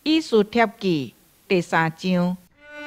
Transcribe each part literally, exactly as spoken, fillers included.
以书帖记第三章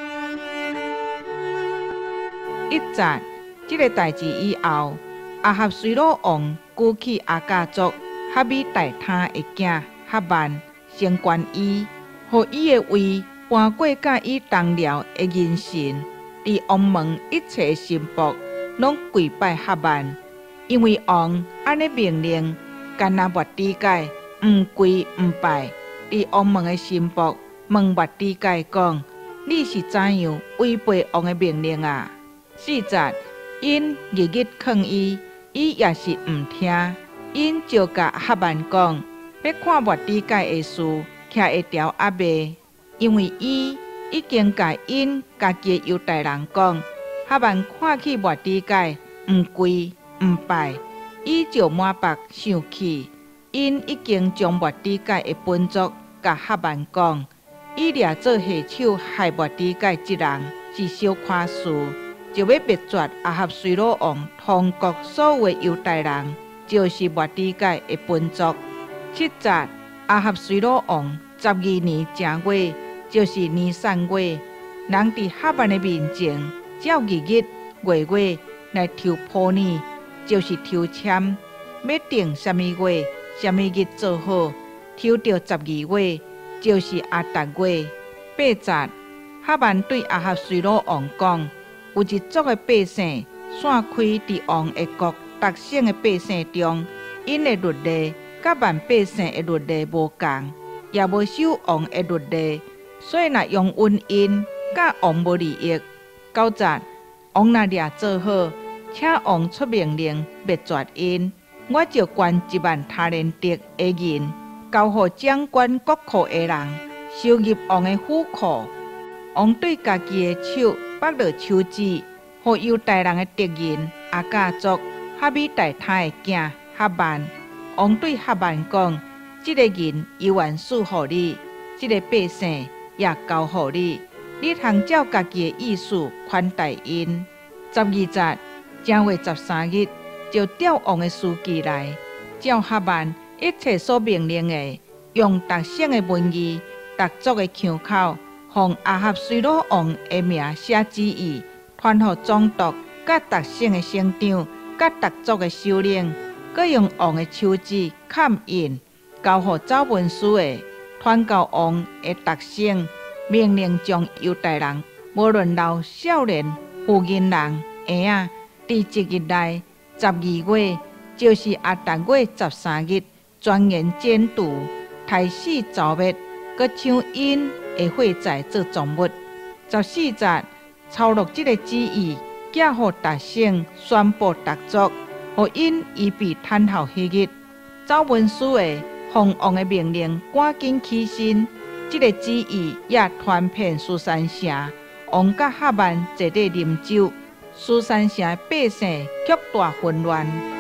一节，这个代志以后，亚哈随鲁王举起亚甲族哈米大他的囝哈曼升官伊，互伊的位搬过甲伊同僚的人神，伫王门一切神僕拢跪拜哈曼，因为王安尼命令，干那末底改毋跪毋拜。伫王门的神僕问末底改讲：“你是怎样违背王的命令啊？”四节，因日日劝伊，伊也是毋听。因就甲哈曼讲，要看末底改的事，徛一条阿袂，因为伊已经甲因家己的犹太人讲，哈曼看起末底改毋跪毋拜，伊就满腹生气。因已经将末底改的本族甲哈曼讲，伊掠做下手害末底改这人是小看事，就要灭绝亚哈随鲁王通国所有的犹太人，就是末底改的本族。七节，亚哈随鲁王十二年正月，就是尼散月，人伫哈曼的面前，照日日月月来抽破呢，就是抽签，要定什么月、什么日做好，抽到十二月，就是阿达月。八节，哈曼对亚哈随鲁王讲：有一族的百姓，散开伫王的国逐省的百姓中，因的律例甲万百姓的律例无共，也无守王的律例，所以若用运因，甲王无利益。九节，王若掠做好，请王出命令灭绝因，我就捐一万他连得的银，交予掌管国库的人，收入王的府库。王对家己的手绑落手指，互犹太人的敌人亚甲族哈米大他的囝哈曼。王对哈曼讲：这个银犹原赐予你，这个百姓也交予你，你通照家己的意思款待因。十二节，正月十三日，就调王的书记来，照哈曼一切所命令的，用逐省的文字、逐族的腔口，奉亚哈随鲁王的名写旨意，传予总督、甲逐省的省长、甲逐族的首领，佮用王的手指嵌印，交予走文书的，传到王的逐省，命令将犹太人，无论老少年、妇人人、婴仔，伫即日内十二月，就是阿达月十三日，全然剪除，杀死造灭，佮抢因的货财做赃物。十四节，抄录这个旨意，寄予逐省，宣布逐族，互因预备探候迄日。走文书的，奉王的命令，赶紧起身。这个旨意也传遍苏珊城，王甲哈曼坐底啉酒，苏珊城百姓极大混乱。